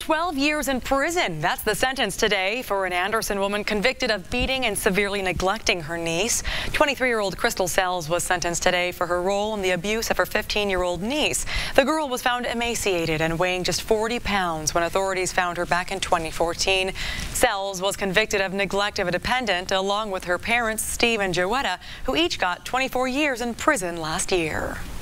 12 years in prison. That's the sentence today for an Anderson woman convicted of beating and severely neglecting her niece. 23-year-old Crystal Sells was sentenced today for her role in the abuse of her 15-year-old niece. The girl was found emaciated and weighing just 40 pounds when authorities found her back in 2014. Sells was convicted of neglect of a dependent along with her parents, Steve and Joetta, who each got 24 years in prison last year.